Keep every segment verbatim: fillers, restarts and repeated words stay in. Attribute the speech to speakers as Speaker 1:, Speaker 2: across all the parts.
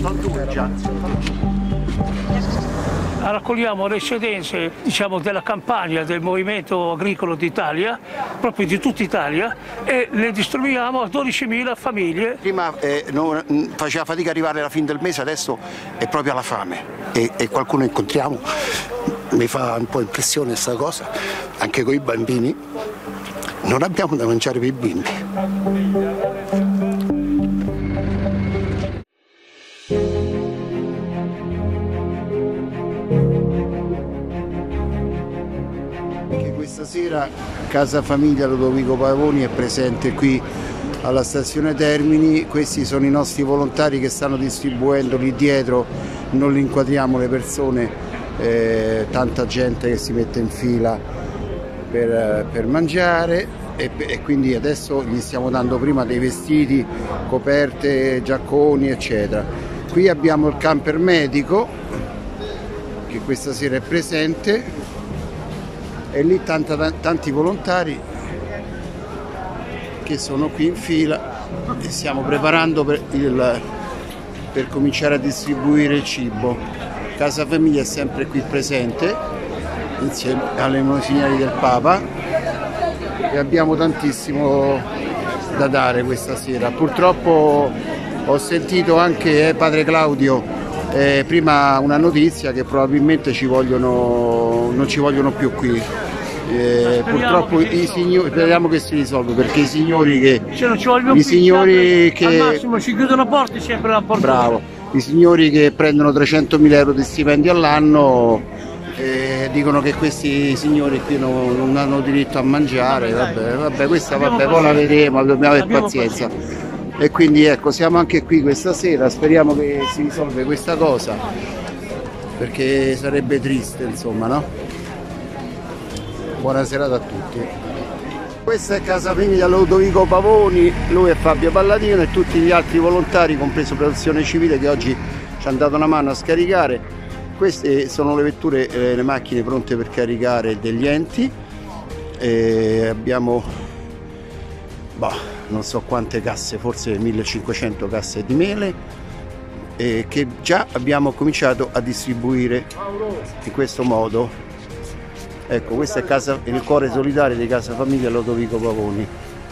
Speaker 1: Sono due già.
Speaker 2: Raccogliamo le eccedenze, diciamo, della campagna del Movimento Agricolo d'Italia, proprio di tutta Italia, e le distribuiamo a dodicimila famiglie.
Speaker 1: Prima eh, non, faceva fatica arrivare alla fine del mese, adesso è proprio alla fame e, e qualcuno incontriamo, mi fa un po' impressione questa cosa, anche con i bambini, non abbiamo da mangiare per i bimbi. Questa sera Casa Famiglia Lodovico Pavoni è presente qui alla stazione Termini. Questi sono i nostri volontari che stanno distribuendo lì dietro, non li inquadriamo le persone, eh, tanta gente che si mette in fila per, per mangiare e, e quindi adesso gli stiamo dando prima dei vestiti, coperte, giacconi eccetera. Qui abbiamo il camper medico che questa sera è presente. E lì tanta, tanti volontari che sono qui in fila e stiamo preparando per, il, per cominciare a distribuire il cibo. Casa Famiglia è sempre qui presente insieme alle Monsignori del Papa e abbiamo tantissimo da dare questa sera. Purtroppo ho sentito anche eh, padre Claudio eh, prima una notizia che probabilmente ci vogliono, non ci vogliono più qui. Eh, purtroppo che i signori, speriamo che si risolva, perché i signori che
Speaker 2: se non ci vogliono
Speaker 1: i
Speaker 2: più,
Speaker 1: signori che
Speaker 2: al massimo ci chiudono porte sempre la porta.
Speaker 1: Bravo, i signori che prendono trecentomila euro di stipendio all'anno eh, dicono che questi signori qui non, non hanno diritto a mangiare. Vabbè, vabbè, questa vabbè, poi la vedremo, dobbiamo avere pazienza. E quindi ecco, siamo anche qui questa sera, speriamo che si risolva questa cosa, perché sarebbe triste, insomma, no? Buona serata a tutti. Questa è Casa Famiglia Lodovico Pavoni, lui è Fabio Palladino e tutti gli altri volontari, compreso Protezione Civile, che oggi ci hanno dato una mano a scaricare. Queste sono le vetture, eh, le macchine pronte per caricare degli enti. E abbiamo boh, non so quante casse, forse millecinquecento casse di mele, eh, che già abbiamo cominciato a distribuire in questo modo. Ecco, questo è casa, il cuore solidale di Casa Famiglia Lodovico Pavoni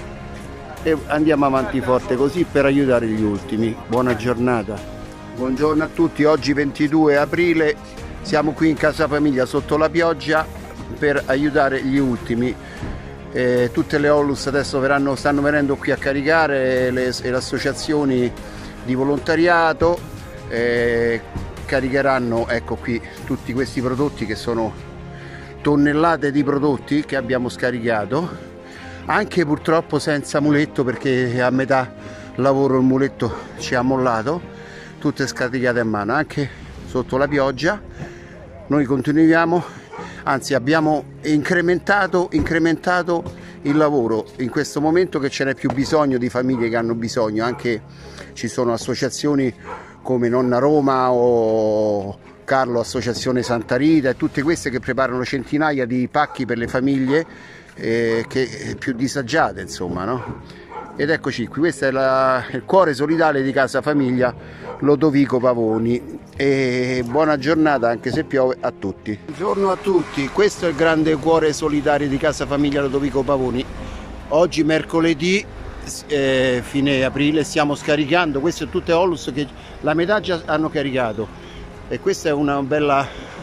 Speaker 1: e andiamo avanti forte così per aiutare gli ultimi. Buona giornata. Buongiorno a tutti, oggi ventidue aprile siamo qui in Casa Famiglia sotto la pioggia per aiutare gli ultimi. Eh, tutte le Onlus adesso verranno, stanno venendo qui a caricare, le, le associazioni di volontariato eh, caricheranno, ecco qui, tutti questi prodotti che sono tonnellate di prodotti che abbiamo scaricato, anche purtroppo senza muletto, perché a metà lavoro il muletto ci ha mollato, tutte scaricate a mano, anche sotto la pioggia. Noi continuiamo, anzi abbiamo incrementato, incrementato il lavoro in questo momento che ce n'è più bisogno di famiglie che hanno bisogno, anche ci sono associazioni come Nonna Roma o Carlo Associazione Santa Rita e tutte queste che preparano centinaia di pacchi per le famiglie eh, che, più disagiate, insomma, no? Ed eccoci qui, questo è la, il cuore solidale di Casa Famiglia Lodovico Pavoni e buona giornata anche se piove a tutti. Buongiorno a tutti, questo è il grande cuore solidario di Casa Famiglia Lodovico Pavoni. Oggi mercoledì eh, fine aprile stiamo scaricando, queste sono tutte Onlus che la metà già hanno caricato. E questa è una bella,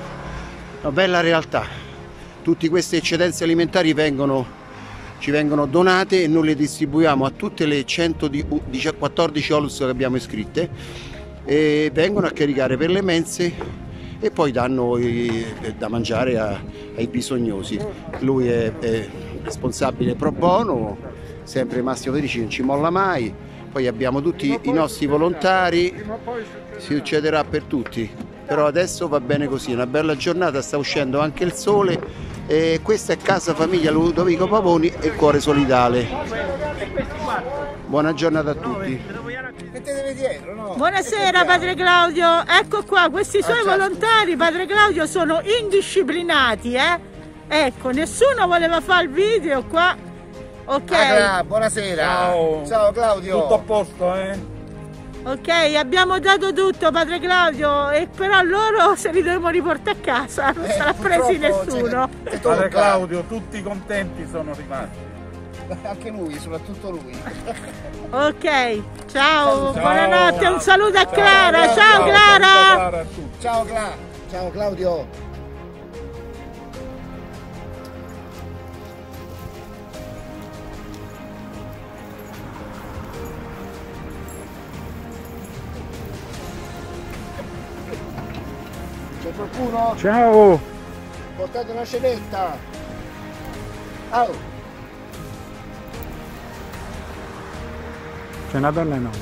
Speaker 1: una bella realtà. Tutte queste eccedenze alimentari vengono, ci vengono donate e noi le distribuiamo a tutte le centoquattordici Onlus che abbiamo iscritte e vengono a caricare per le mense e poi danno i, da mangiare a, ai bisognosi. Lui è, è responsabile pro bono, sempre Massimo Felici, non ci molla mai. Poi abbiamo tutti i nostri volontari, si succederà per tutti. Però adesso va bene così, è una bella giornata, sta uscendo anche il sole e questa è Casa Famiglia Lodovico Pavoni e il cuore solidale. Buona giornata a tutti.
Speaker 3: Buonasera padre Claudio, ecco qua, questi suoi volontari padre Claudio sono indisciplinati, eh? Ecco, nessuno voleva fare il video qua. Ok.
Speaker 4: Ah, buonasera.
Speaker 5: Ciao.
Speaker 4: Ciao Claudio.
Speaker 5: Tutto a posto, eh?
Speaker 3: Ok, abbiamo dato tutto, padre Claudio, e però loro se li dobbiamo riportare a casa, non
Speaker 1: Eh,
Speaker 3: sarà presi nessuno.
Speaker 1: Cioè,
Speaker 4: Padre Claudio, tutti contenti sono rimasti.
Speaker 1: anche lui, soprattutto lui.
Speaker 3: Ok, ciao,
Speaker 4: Ciao.
Speaker 3: buonanotte, un saluto a Clara, ciao,
Speaker 4: ciao
Speaker 3: Clara!
Speaker 4: Clara a tutti.
Speaker 1: Ciao Cla, ciao Claudio. C'è qualcuno?
Speaker 4: Ciao!
Speaker 1: Portate una cenetta. Oh.
Speaker 4: C'è una donna in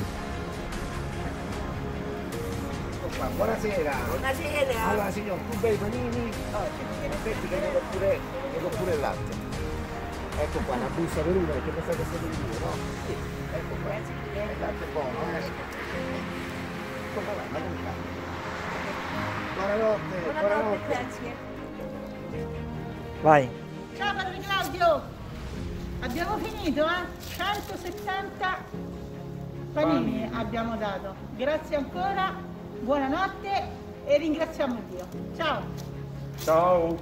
Speaker 1: Buonasera.
Speaker 5: Buonasera.
Speaker 1: Allora signor, tu bei panini? Ah, in effetti che vedo pure, vedo pure il latte. Ecco qua, una busta per uno, perché pensate che siete due, no? Sì, ecco qua. Il latte è buono, eh? Come va? Ma come fa? Buonanotte,
Speaker 5: Buonanotte,
Speaker 1: buonanotte.
Speaker 5: grazie.
Speaker 4: Vai.
Speaker 3: Ciao padre Claudio, abbiamo finito, eh? centosettanta panini abbiamo dato. Grazie ancora, buonanotte e ringraziamo Dio. Ciao!
Speaker 4: Ciao!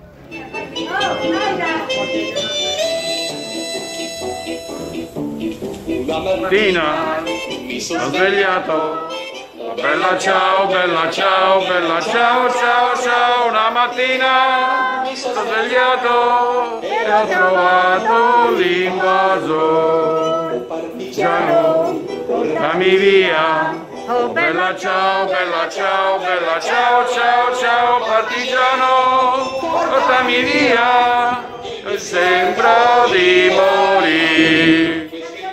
Speaker 6: Una mattina mi sono svegliato. Bella ciao, bella ciao, bella ciao, ciao, ciao. Una mattina mi sono svegliato e ho trovato l'invaso. Partigiano, portami via. Oh bella ciao, bella ciao, bella ciao, ciao, ciao. Partigiano, portami via. Sembra di morire.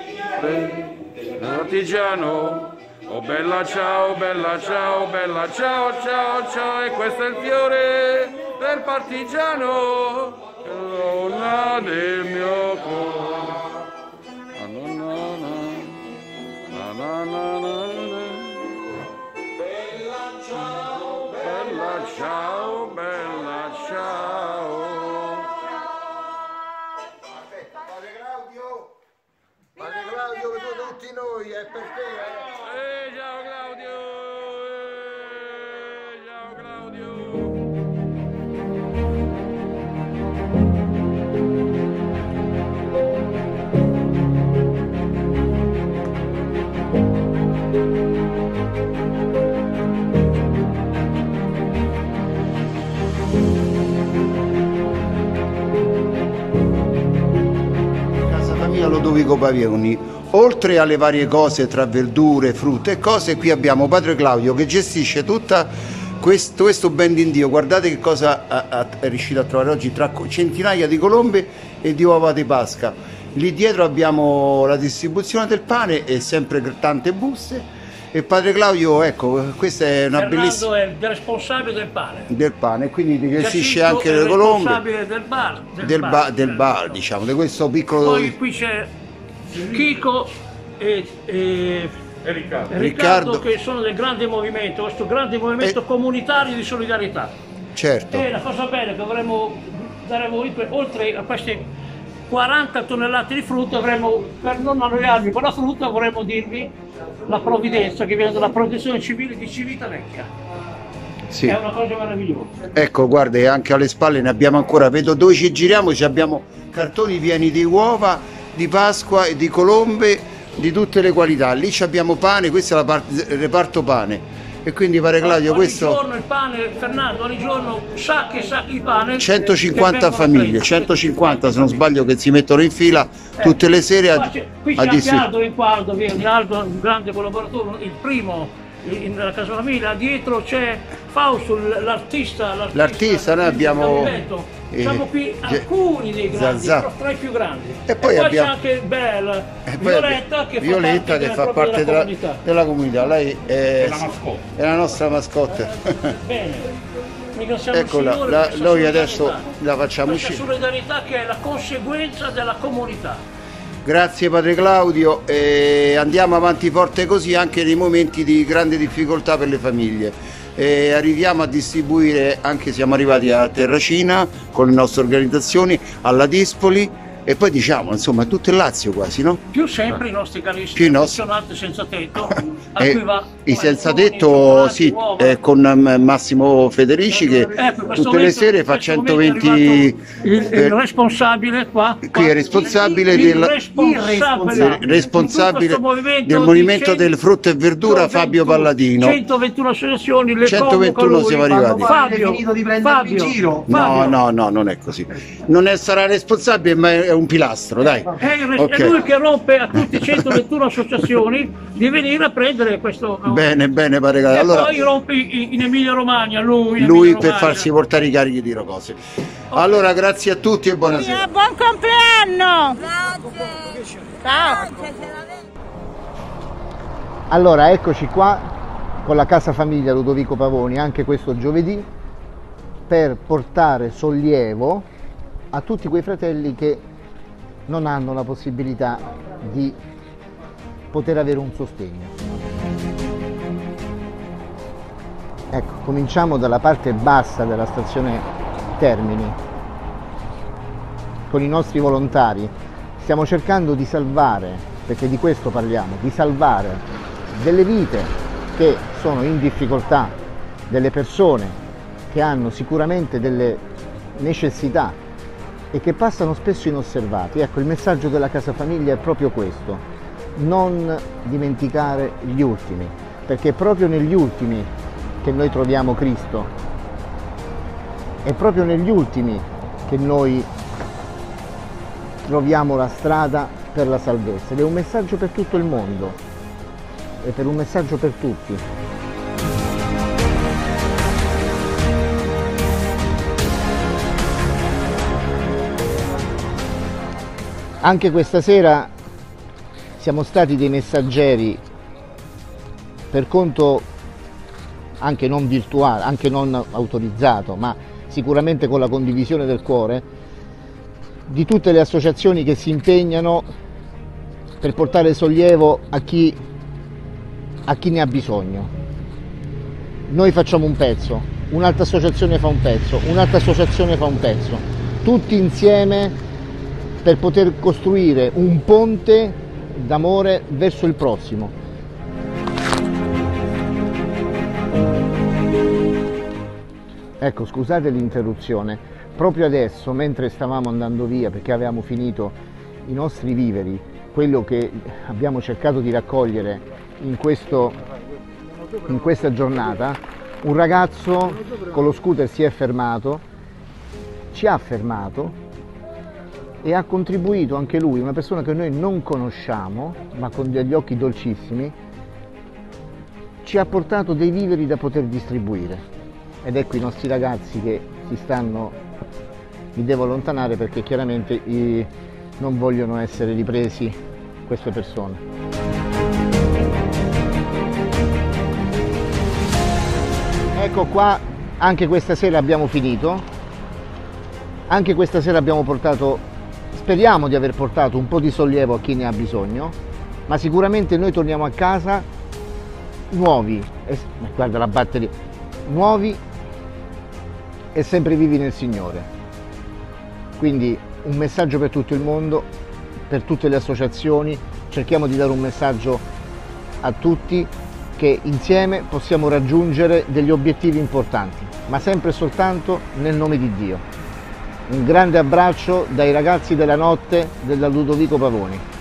Speaker 6: Partigiano. Oh bella ciao, bella ciao, bella ciao, ciao, ciao, e questo è il fiore del partigiano, donna del mio cuore. Na, na, na, na, na, na, na. Bella ciao, bella ciao, bella ciao.
Speaker 1: Aspetta, padre Claudio, padre Claudio, per tutti noi, è per te, eh.
Speaker 6: Eh, ciao Claudio! Eh, ciao Claudio!
Speaker 1: Casa Famiglia Lodovico Pavioni. Oltre alle varie cose tra verdure, frutta e cose, qui abbiamo padre Claudio che gestisce tutto questo, questo ben di Dio. Guardate che cosa ha, ha, è riuscito a trovare oggi, tra centinaia di colombe e di uova di Pasqua. Lì dietro abbiamo la distribuzione del pane e sempre tante buste. E padre Claudio, ecco, questa è una
Speaker 2: Fernando
Speaker 1: bellissima...
Speaker 2: è il responsabile del pane.
Speaker 1: del pane, quindi gestisce
Speaker 2: Giacinto
Speaker 1: anche
Speaker 2: è
Speaker 1: le
Speaker 2: il
Speaker 1: colombe.
Speaker 2: responsabile del bar. Del,
Speaker 1: Del,
Speaker 2: bar,
Speaker 1: ba- del bar, diciamo, di questo piccolo...
Speaker 2: Poi qui c'è Chico e, e
Speaker 4: E Riccardo.
Speaker 2: Riccardo,
Speaker 1: Riccardo.
Speaker 2: che sono del grande movimento, questo grande movimento
Speaker 1: E-
Speaker 2: comunitario di solidarietà.
Speaker 1: Certo.
Speaker 2: E la cosa bella che vorremmo dare a voi, per- oltre a queste quaranta tonnellate di frutta, avremmo, per non annoiarvi con la frutta, vorremmo dirvi la provvidenza che viene dalla protezione civile di Civitavecchia.
Speaker 1: Sì.
Speaker 2: È una cosa meravigliosa.
Speaker 1: Ecco, guarda, e anche alle spalle ne abbiamo ancora, vedo dove ci giriamo, ci abbiamo cartoni pieni di uova, di Pasqua e di colombe di tutte le qualità. Lì ci abbiamo pane, questo è la parte, il reparto pane. E quindi pare Claudio,
Speaker 2: ogni
Speaker 1: questo
Speaker 2: giorno il pane, Fernando, ogni giorno sacchi e sacchi di pane.
Speaker 1: centocinquanta
Speaker 2: che vengono
Speaker 1: famiglie,
Speaker 2: presi.
Speaker 1: centocinquanta se non sbaglio, che si mettono in fila tutte le sere
Speaker 2: Qua
Speaker 1: a,
Speaker 2: c'è- Qui
Speaker 1: a
Speaker 2: c'è anche
Speaker 1: distribuire.
Speaker 2: Aldo Rinqualdo, vieni, Aldo è un grande collaboratore, il primo in- nella Casa Famiglia. Dietro c'è Fausto, l- l'artista.
Speaker 1: L'artista, noi abbiamo, eh,
Speaker 2: Siamo qui
Speaker 1: Ge-
Speaker 2: alcuni dei grandi,
Speaker 1: Zazà.
Speaker 2: però tra i più grandi.
Speaker 1: E poi abbiamo-
Speaker 2: c'è anche Bella,
Speaker 1: E poi
Speaker 2: Violetta, che
Speaker 1: Violetta
Speaker 2: fa parte,
Speaker 1: che
Speaker 2: della,
Speaker 1: fa
Speaker 2: proprio
Speaker 1: parte
Speaker 2: della
Speaker 1: della,
Speaker 2: comunità.
Speaker 1: della comunità, lei è,
Speaker 4: la mascotte.
Speaker 1: è la nostra mascotte.
Speaker 2: Bene. Ringraziamo
Speaker 1: Eccola,
Speaker 2: il Signore
Speaker 1: la-
Speaker 2: per questa
Speaker 1: noi adesso
Speaker 2: solidarietà.
Speaker 1: la facciamo
Speaker 2: Questa
Speaker 1: uscire.
Speaker 2: solidarietà che è la conseguenza della comunità.
Speaker 1: Grazie padre Claudio, e andiamo avanti forte così anche nei momenti di grande difficoltà per le famiglie. E arriviamo a distribuire, anche siamo arrivati a Terracina con le nostre organizzazioni, alla Dispoli, E poi diciamo, insomma, tutto il Lazio quasi, no?
Speaker 2: Più sempre i nostri carissimi
Speaker 1: Più i nostri-
Speaker 2: affezionati senza tetto, a
Speaker 1: Eh,
Speaker 2: cui va
Speaker 1: I senza
Speaker 2: panettoni,
Speaker 1: tetto,
Speaker 2: cioccolati,
Speaker 1: sì,
Speaker 2: uova.
Speaker 1: eh, con mm, Massimo Federici che
Speaker 2: Ecco, in questo
Speaker 1: tutte le
Speaker 2: momento-
Speaker 1: sere
Speaker 2: in
Speaker 1: fa
Speaker 2: questo momento è
Speaker 1: centoventi...
Speaker 2: arrivato il, il
Speaker 1: eh,
Speaker 2: responsabile qua,
Speaker 1: qui
Speaker 2: qua,
Speaker 1: è responsabile
Speaker 2: il
Speaker 1: del,
Speaker 2: responsabile,
Speaker 1: del- responsabile
Speaker 2: di tutto questo movimento
Speaker 1: del movimento
Speaker 2: di
Speaker 1: del frutta e verdura, Fabio Palladino.
Speaker 2: centoventuno associazioni, le
Speaker 1: centoventuno
Speaker 2: convoca
Speaker 1: siamo
Speaker 2: lui.
Speaker 1: arrivati.
Speaker 2: Fabio,
Speaker 5: finito di prendermi in
Speaker 2: Fabio,
Speaker 5: giro.
Speaker 1: No,
Speaker 2: Fabio.
Speaker 1: no, no, non è così. Non è, sarà responsabile, ma è un pilastro, dai.
Speaker 2: È, il res-
Speaker 1: Ok.
Speaker 2: è lui che rompe a tutte centoventuno associazioni di venire a prendere questo.
Speaker 1: Bene, bene, pare che-
Speaker 2: E
Speaker 1: allora
Speaker 2: poi rompe in, in Emilia Romagna, lui. in
Speaker 1: lui
Speaker 2: Emilia
Speaker 1: per
Speaker 2: Romagna.
Speaker 1: farsi portare i carichi di cose. Allora, grazie a tutti e buonasera.
Speaker 3: Buon compleanno! Ciao!
Speaker 7: Allora, eccoci qua con la Casa Famiglia Ludovico Pavoni, anche questo giovedì, per portare sollievo a tutti quei fratelli che non hanno la possibilità di poter avere un sostegno. Ecco, cominciamo dalla parte bassa della stazione Termini. Con i nostri volontari stiamo cercando di salvare, perché di questo parliamo, di salvare delle vite che sono in difficoltà, delle persone che hanno sicuramente delle necessità e che passano spesso inosservati. Ecco, il messaggio della Casa Famiglia è proprio questo: non dimenticare gli ultimi, perché è proprio negli ultimi che noi troviamo Cristo, è proprio negli ultimi che noi troviamo la strada per la salvezza, ed è un messaggio per tutto il mondo, è per un messaggio per tutti. Anche questa sera siamo stati dei messaggeri per conto anche non virtuale, anche non autorizzato, ma sicuramente con la condivisione del cuore, di tutte le associazioni che si impegnano per portare sollievo a chi, a chi ne ha bisogno. Noi facciamo un pezzo, un'altra associazione fa un pezzo, un'altra associazione fa un pezzo, tutti insieme per poter costruire un ponte d'amore verso il prossimo. Ecco, scusate l'interruzione, proprio adesso, mentre stavamo andando via, perché avevamo finito i nostri viveri, quello che abbiamo cercato di raccogliere in, questo, in questa giornata, un ragazzo con lo scooter si è fermato, ci ha fermato e ha contribuito anche lui, una persona che noi non conosciamo, ma con degli occhi dolcissimi, ci ha portato dei viveri da poter distribuire. Ed ecco i nostri ragazzi che si stanno, mi devo allontanare perché chiaramente i, non vogliono essere ripresi queste persone. Ecco qua, anche questa sera abbiamo finito, anche questa sera abbiamo portato, speriamo di aver portato un po' di sollievo a chi ne ha bisogno, ma sicuramente noi torniamo a casa nuovi, e, guarda la batteria, nuovi e sempre vivi nel Signore. Quindi un messaggio per tutto il mondo, per tutte le associazioni, cerchiamo di dare un messaggio a tutti che insieme possiamo raggiungere degli obiettivi importanti, ma sempre e soltanto nel nome di Dio. Un grande abbraccio dai ragazzi della notte della Ludovico Pavoni.